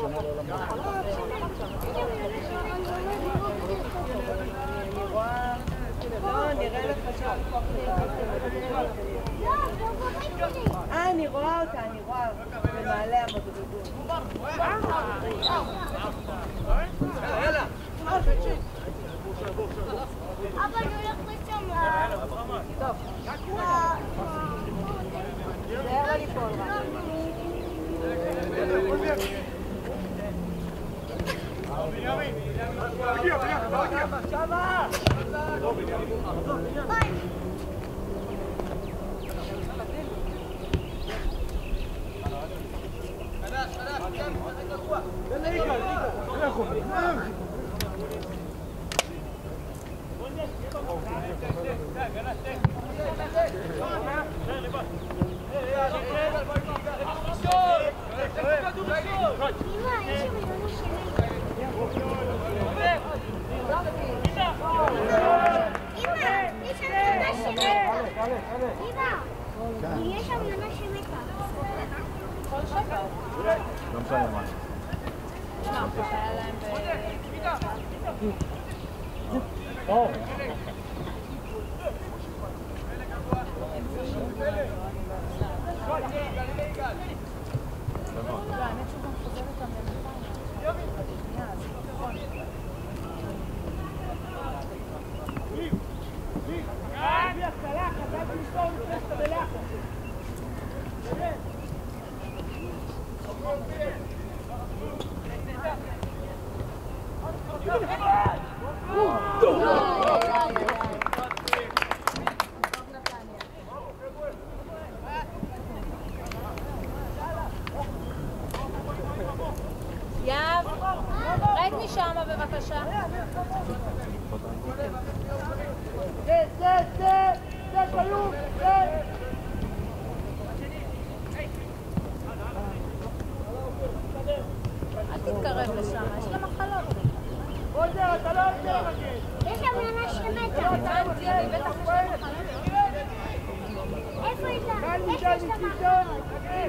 שונה לעולם. נראה לך שם. אני רואה אותה, אני רואה. במעלה המדרגות. אבל הוא הולך לשם. טוב. זה לא ליפול רק. בנימין! תגיע, תגיע! שמה! יש שם יונה שמתה. לא משנה מה. היה להם האמת שהוא גם חוזר איתם יאב, רד משם בבקשה. זה חיוב, זה! אל תתקרב לשם, יש לה מחלות. עוזר, אתה לא עוזר. יש שם יונה שמתה. הבנתי, אני בטח יש לה מחלות. איפה איתה? איפה יש לה מחלות?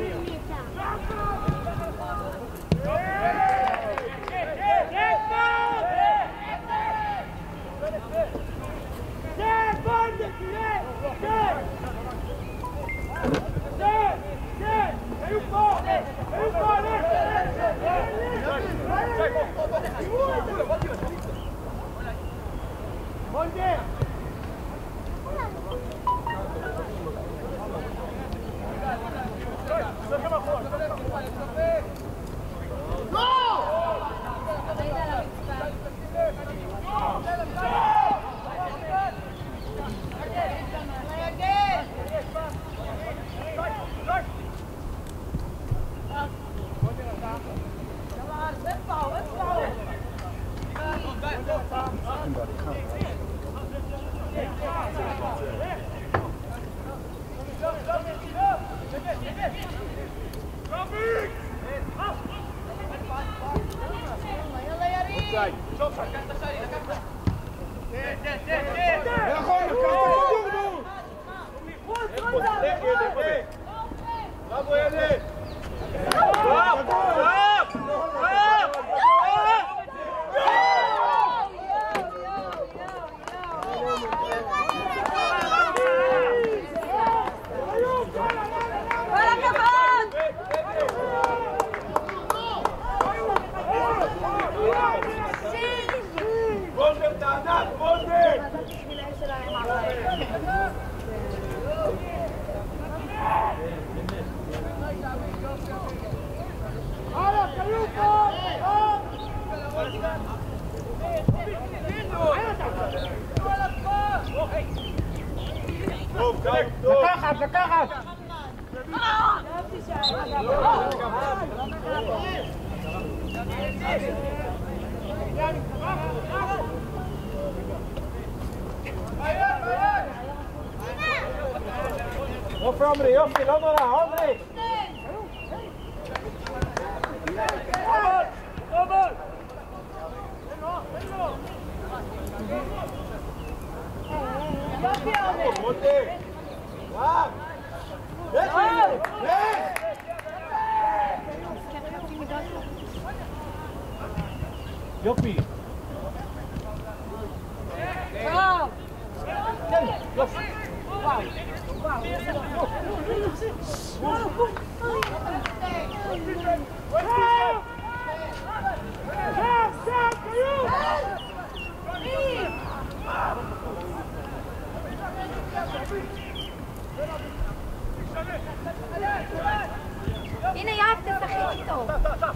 לקחת! יופי עומרי, יופי, לא נורא, עומרי! יופי עומרי! יופי. טוב! כן, יופי. וואו, וואו. הנה יואב, תשחק איתו.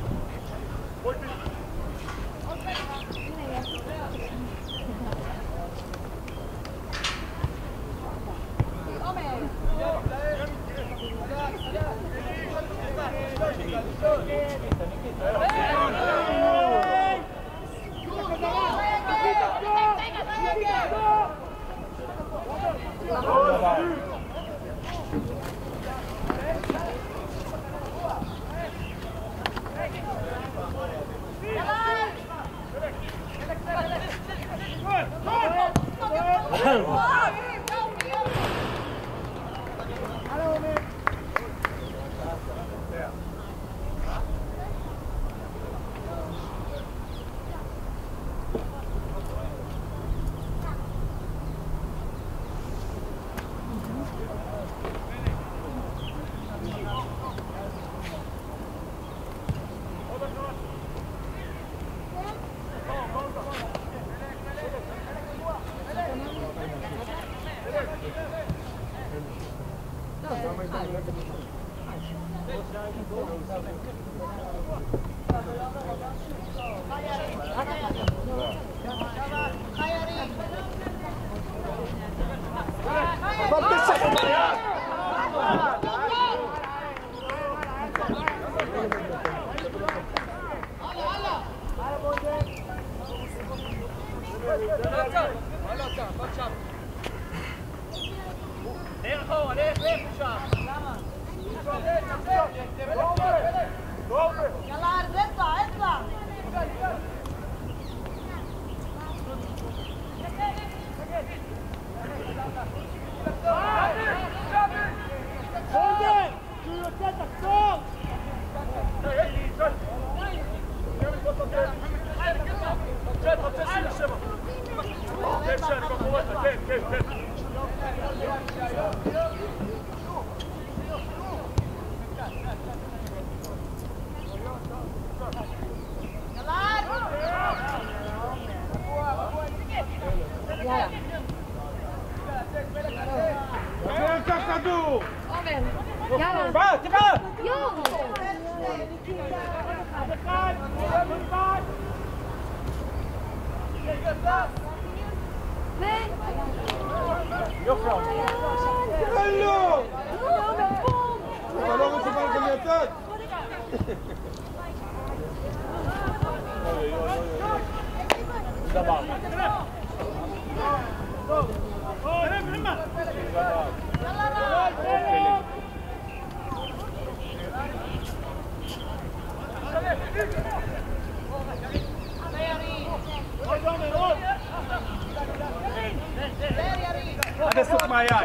עד הסוף מעיין.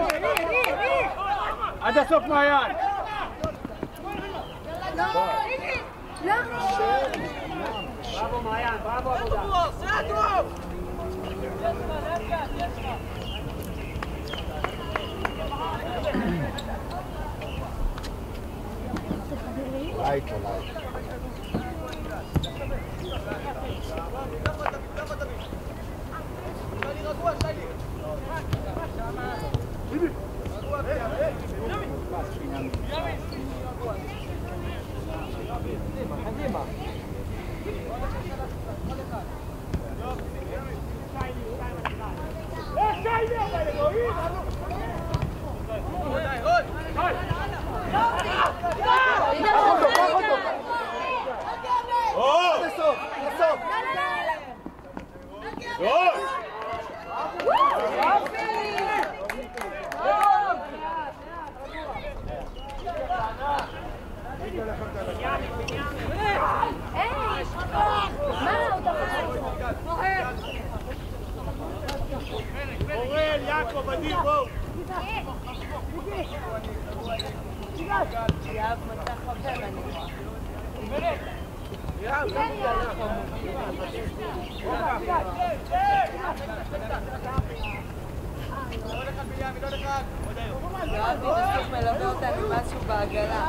עד הסוף מעיין. בראבו מעיין, בראבו עבודה. לייק, לייק. אורל, יעקב, עדי, בואו. יאב מצא חבר, אני רואה. יואבי בסוף מלווה אותנו משהו בעגלה.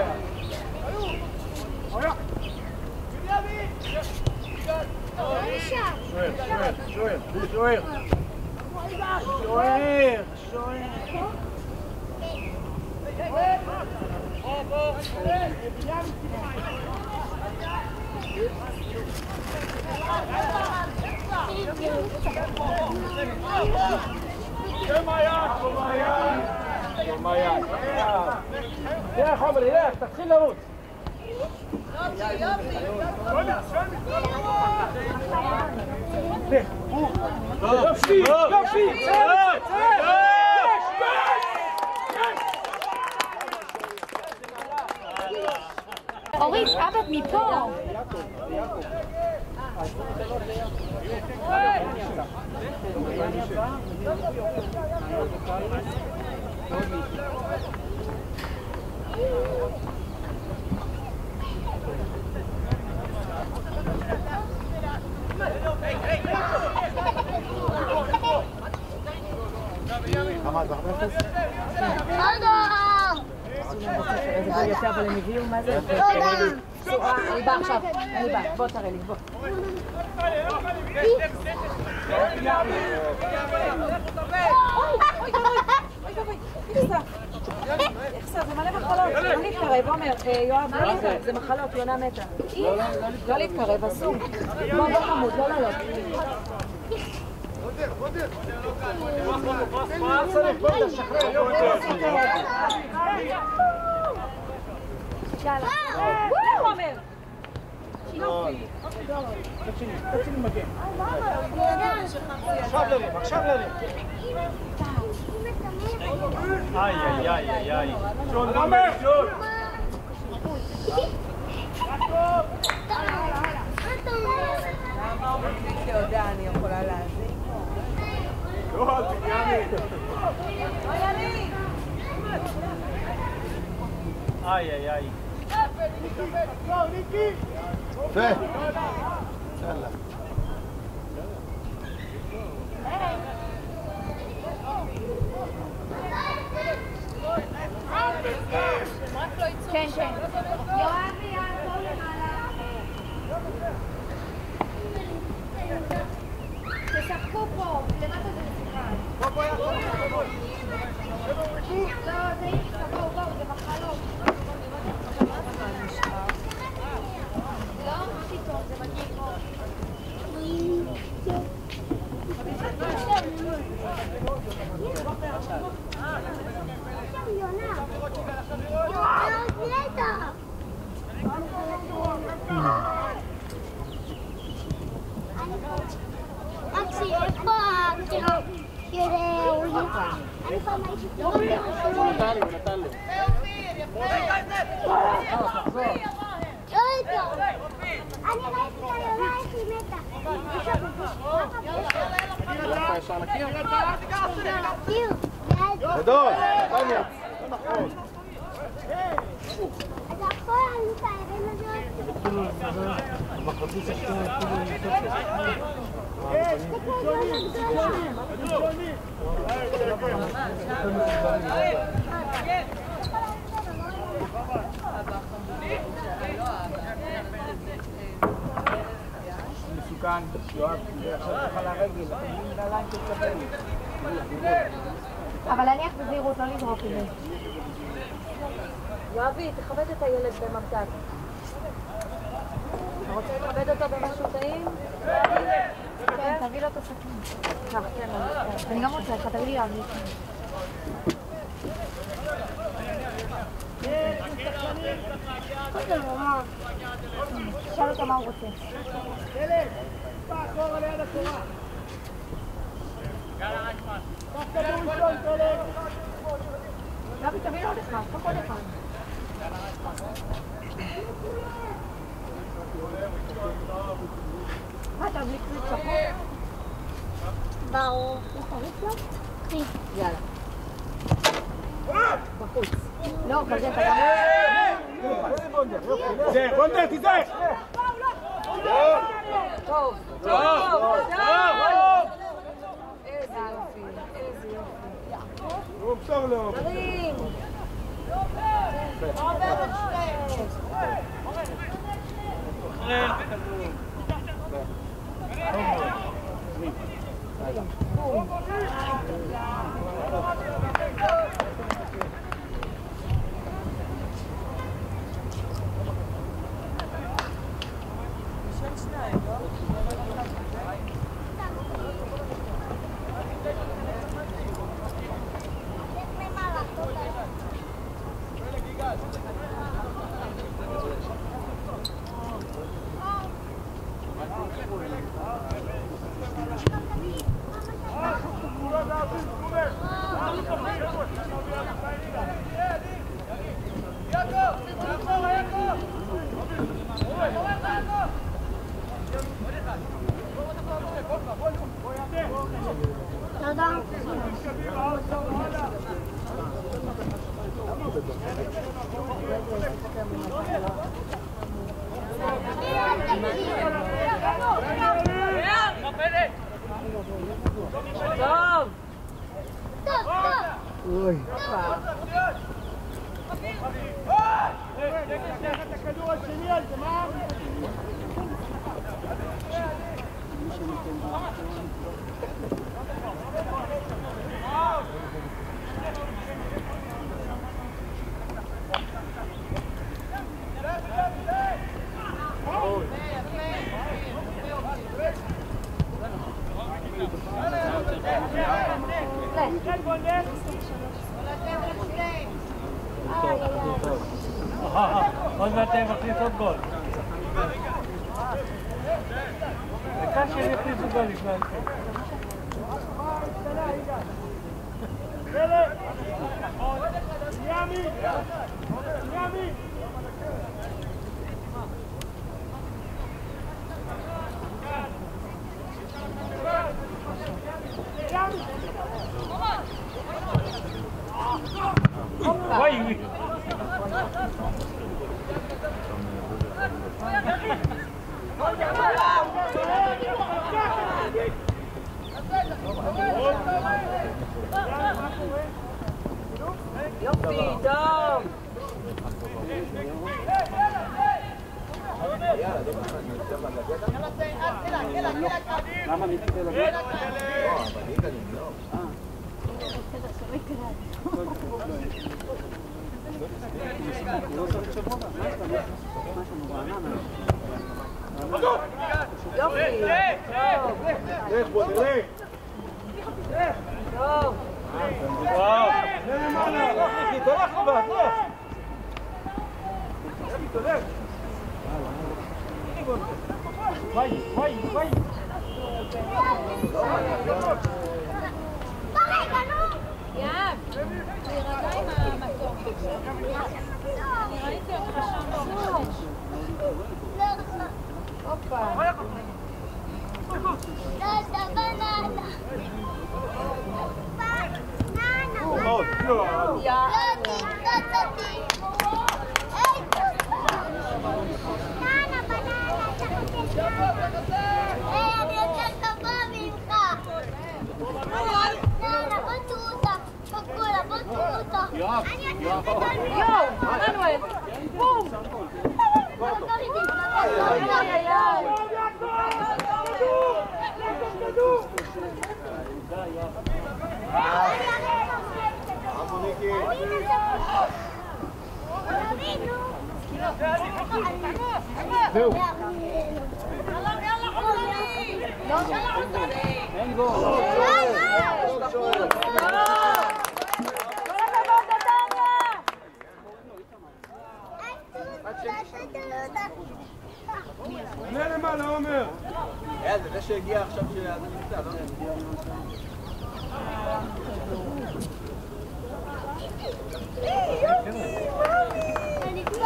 תלך עומרי, לך, תתחיל לרוץ. יופי, יופי, אורית, אבא מפה. אבל הם הביאו מה זה? אני באה עכשיו, אני באה, בוא תראה לי, בוא. זה מלא מחלות, לא להתקרב, עומר, יואב, לא להתקרב, זה מחלות, יונה מתה. לא להתקרב, אסור. בוא חמוד, לא לעלות. יאללה, עומר. תצילי מגן. עכשיו לרים, עכשיו לרים. איי, איי, איי, איי. שון, עומר, שון. למה אומרת לי שיודע, אני יכולה להזין? לא, אל תגיעני. איי, איי, איי. יפה. יאללה. כן, כן. יואבי, יעזור למעלה. תשחקו פה, למטה זה משחק. בוא, יעזור. לא, זה איפה, בואו, זה מחלות. לא, מה פתאום, זה מגיע פה. Maxi, איפה אני כבר מהייתי הוא נתן לי. לא איתו. אני ראיתי לילה איך היא מתה. אפשר לקיר? לקיר. גדול, תניה. לא נכון. אתה יכול לעלות את הערים הזאת? בחצי ששתיים מסוכן, יואב, עכשיו תוכל לרגל, נעליים תצבל. אבל להניח בזהירות, לא לזרוק את זה. יואבי, תכבד את הילד בממתק. אתה רוצה לכבד אותו במשהו טעים? כן, תביא לו את הסכין. כן, אני גם רוצה, תביא לי יואבי. שאל אותו מה הוא רוצה. יואבי, תביא לו עוד אחד, תביא עוד אחד. מה, אתה בלי קצת שחור? ברור. יאללה. בחוץ. לא, כזה אתה גם... זה, בונדר, תיזהר! טוב, עוד מעט הם מכניס עוד גול. דקה שהם יכניסו גול לפני. וואי יופי, טוב. למה ניתן לגד? יופי, טוב. וואו. תלך לבד, תלך. וואי. יאב, תירגע עם המטור. אני ראיתי אותך שם בחוץ. הופה. אני יותר טובה ממך. יאללה, בוא תראו אותה. בקולה, בוא תראו אותה. יואו, מנואל. בום. זהו. אין גול. עלה למעלה, עומר. זה שהגיע עכשיו שנמצא, לא? אני כבר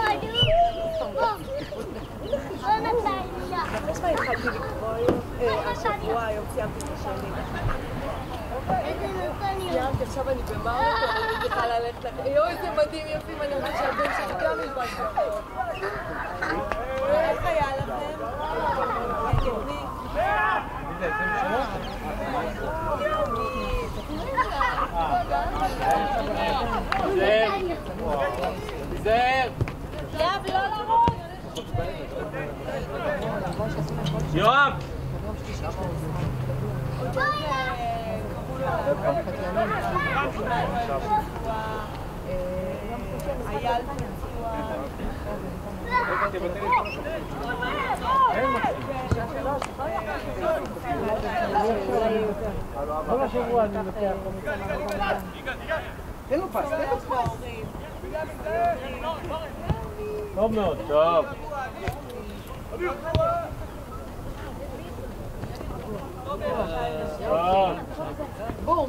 לא נתן אישה. מה התחלתי לקרוא השבוע, היום סיימתי את השנים. איזה נתן לי? סיימתי, עכשיו אני במרתון, אני צריכה ללכת לך. יואו, איזה מדהים יפים, אני חושבת שהבן שלי גם ילבש בחור. איך היה לכם? הגיוני. זהר. יאב, לא לראות. יואב. אייל פצוע. כל השבוע אני לוקח. תן לו פס, תן לו פס. טוב מאוד. טוב. בום.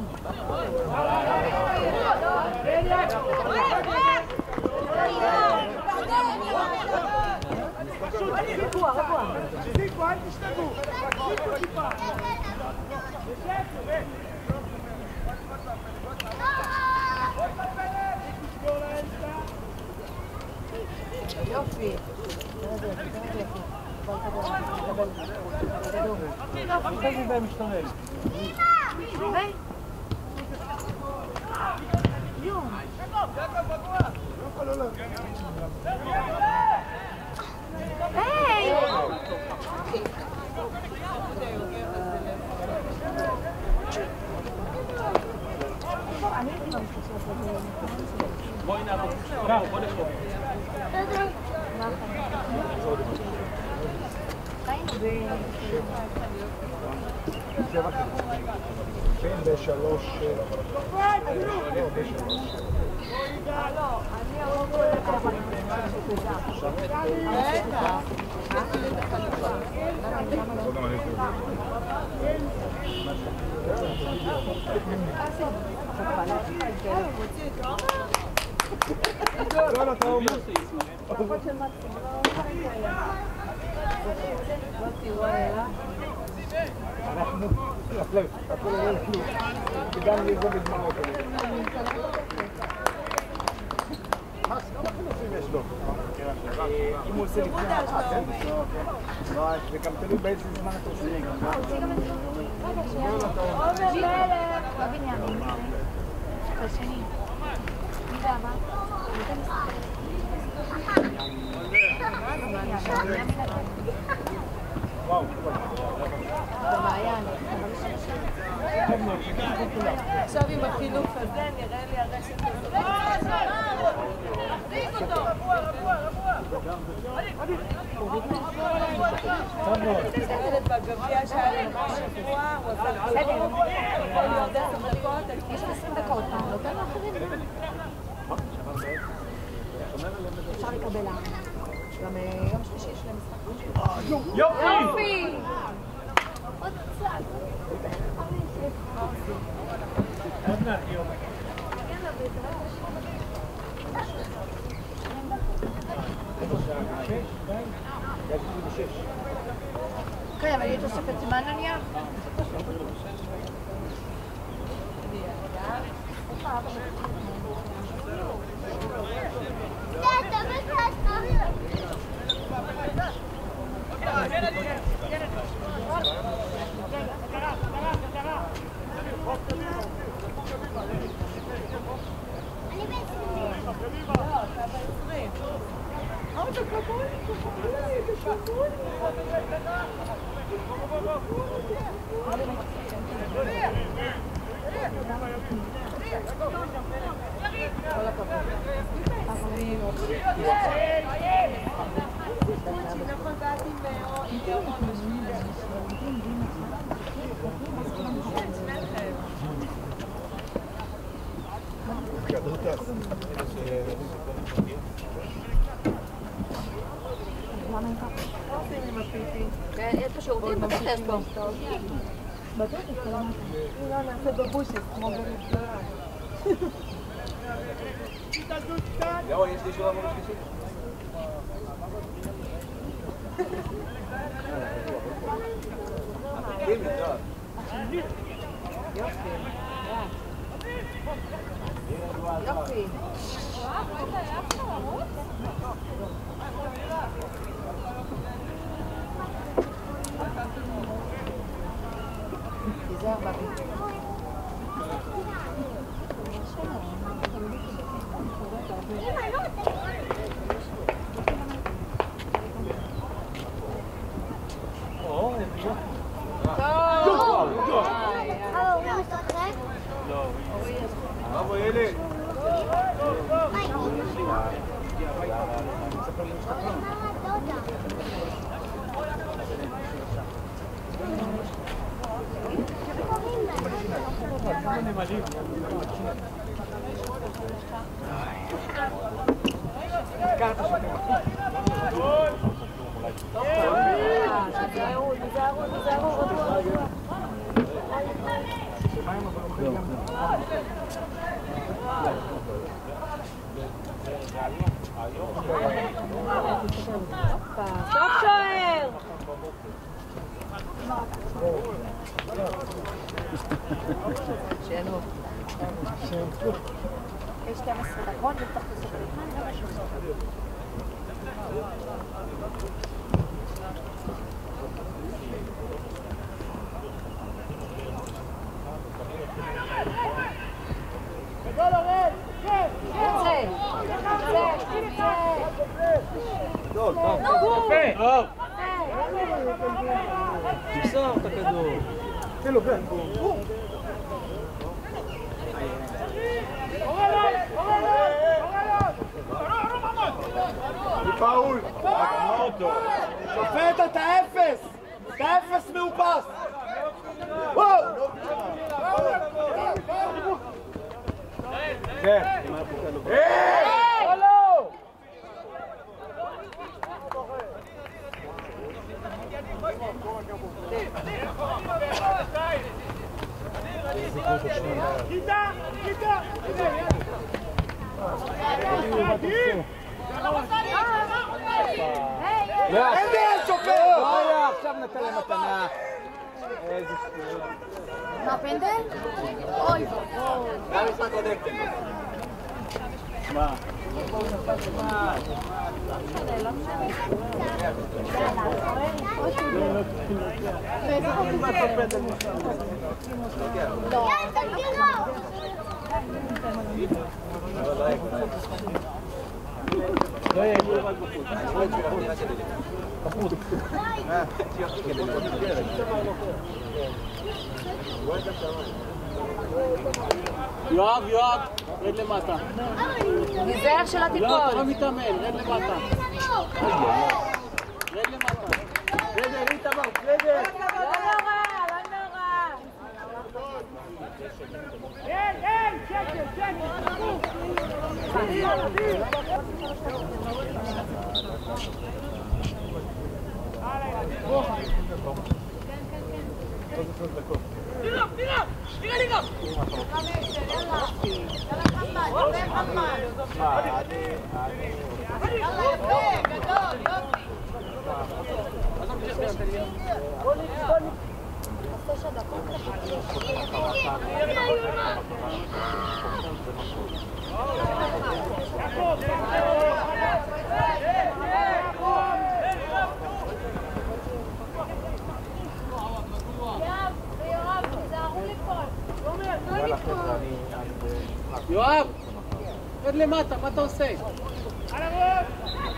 רגוע, רגוע. תזיקו, אל תשתגעו. תזיקו טיפה. יופי. תגידי בהם משתמש. בואי נעבור. בוא נשמור. כן, בשלוש... לא, אתה אומר. אנחנו... הכל לא כלום. וגם לזו בדמעות. מה חילופים יש לו? אם הוא עושה לפני כן? זה גם תלוי באיזה זמן אתה עושה. בבנימין. השני. מי זה הבא? וואו. עכשיו עם החינוך הזה נראה לי הרשת הזאת. תחזיק אותו! מסתכלת בגביע שהיה לי שבוע, הוא עשה חלום, יכול להיות 10 דקות, יש 20 דקות, נותן לאחרים. אפשר לקבל לה. גם יום שלישי יש להם משחק. יופי! עוד קצת. כן, אבל היא תוספת זמן נניח? יש פה שירותים בבטס פה. בטח, לא נעשה בבושס כמו במסגרה. יאו, יש לי שורה מול השלישי. יופי. תיזהר בבי. טוב! בראבו ילד. סוף שוער! יש 12 דקות ותחת הסופרים. טוב. תמסור את הכדור. תן לו, בן. פאול. שופט את האפס. את האפס מאופס. וואו. כן. אין דרך שופט! עכשיו נתן להם מתנה. איזה שטויות. מה, פנדל? אוי ואבוי. גם משחק קודם. מה? יואב, רד למטה. נזהר שלא תיפול. לא, אתה לא מתאמן, רד למטה. רד למטה. בסדר, איתמר, בסדר. לא נורא, לא נורא. יואב, רד למטה, מה אתה עושה? על הראש!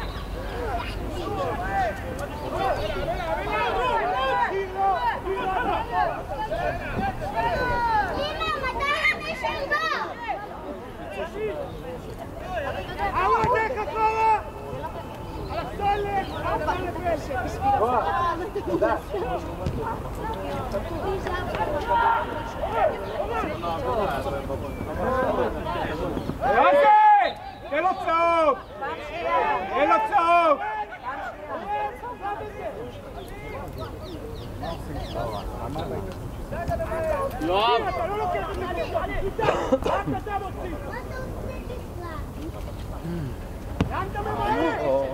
תן לו צהוב! תן לו צהוב! יואב! אתה לא לוקח את זה רק אתה מוציא! לאן אתה ממהר?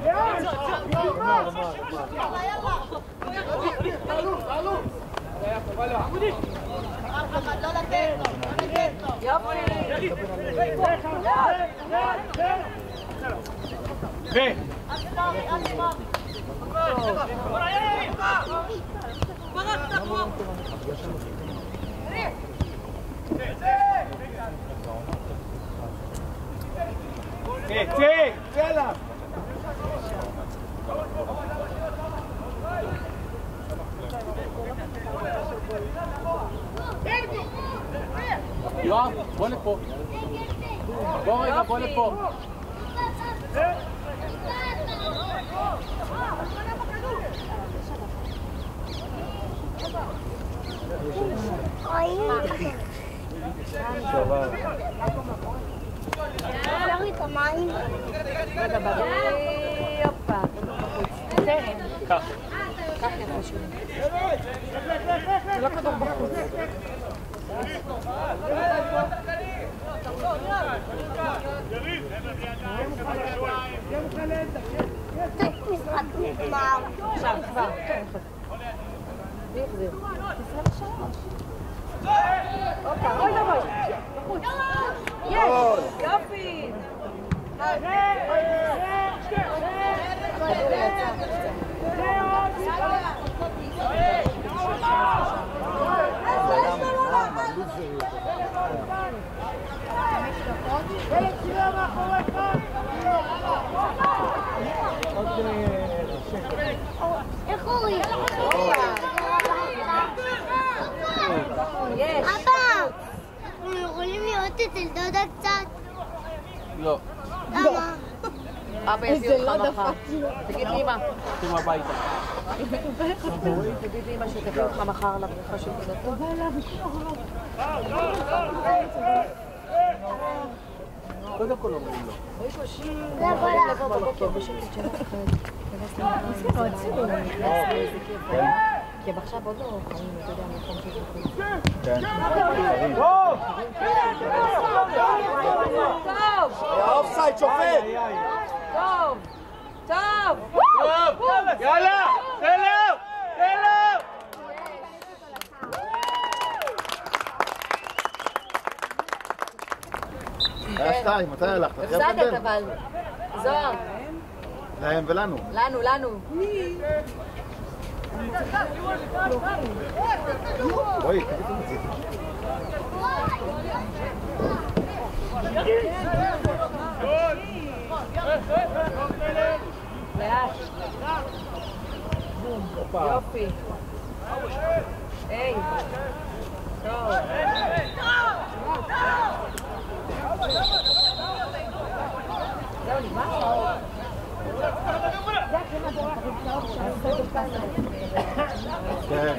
צא עליו! יואב, בוא לפה. בוא רגע, בוא לפה. אפשר לי את המים? יופה. קח. קח יפה שלי. זה לא כדור בחוץ. משחק נגמר. עכשיו, כבר. מי יחזיר? 23. אופה, אוי דבוי. בחוץ. יש! יופי! איך אורי? יש! אבא! אנחנו יכולים לראות את אלדודה קצת? לא. למה? אבא יביא אותך מחר. תגיד לאמא. תראו הביתה. תגיד לאמא שתביא אותך מחר לבריכה של תינתו. קודם כל אומרים לו. לבוא בבוקר בשקט שלא תחרד. כי עכשיו עוד לא חיים, אתה יודע, מקום שיש בחוץ. טוב! האופסייד שופט! טוב! טוב! טוב! יאללה! תן לו! תן לו! היה 2, מתי הלכת? הפסדת אבל. זוהר. להם ולנו. לנו. בואי, תגידו את זה. לאט. יופי. היי. טוב. זהו, נגמר? כן.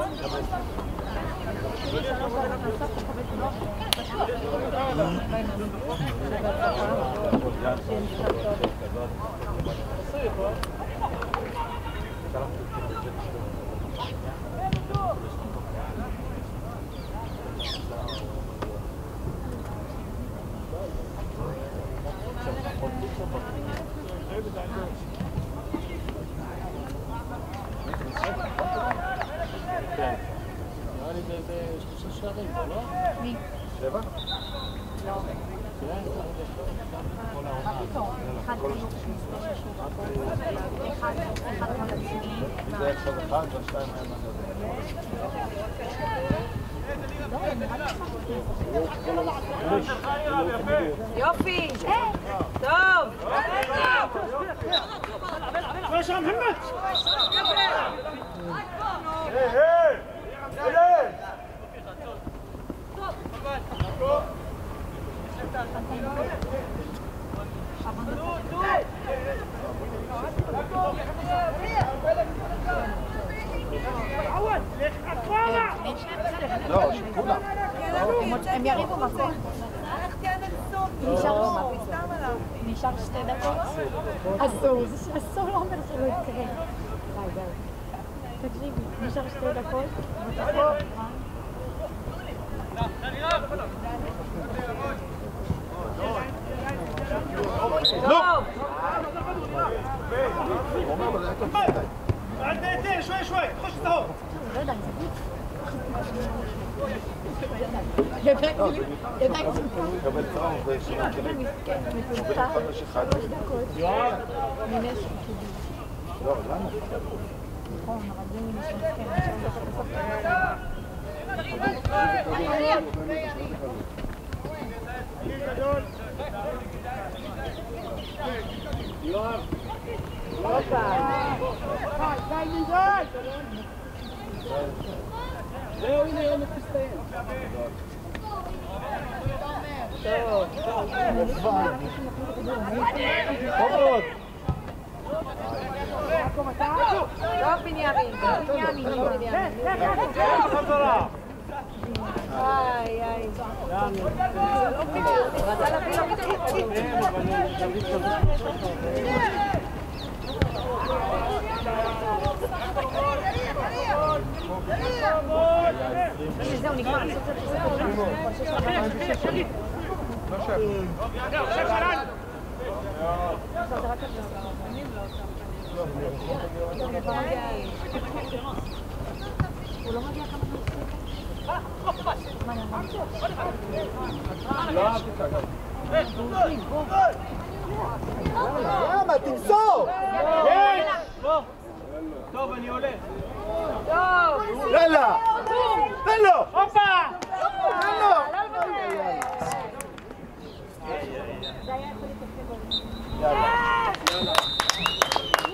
נראה לי בשלושה שערים, לא? מי? 7? לא. זה עכשיו 1 ו-2 היה יופי! טוב! לא, שכולם. הם יריבו מקום. נשאר 2 דקות? אסור לא אומר שלא יקרה. תקשיבי, נשאר 2 דקות? טוב! شوي خش تهو לא יודע, ידעתי. קבל טראום ושמע כלים. מפוצה 3 דקות. מנשק כאילו. לא, למה? נכון, אבל זה מנשק, כן. יואב! זהו, הנה, יום מסתיים. עוד. לא בנימין. חזרה. איי, איי. רצה להביא לו מתחיל. זהו, נגמר. הוא לא מגיע כמה למה? תמסור! טוב, אני הולך. יאללה! תן לו! הופה! תן לו!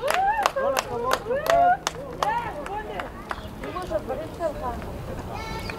הדברים שלך.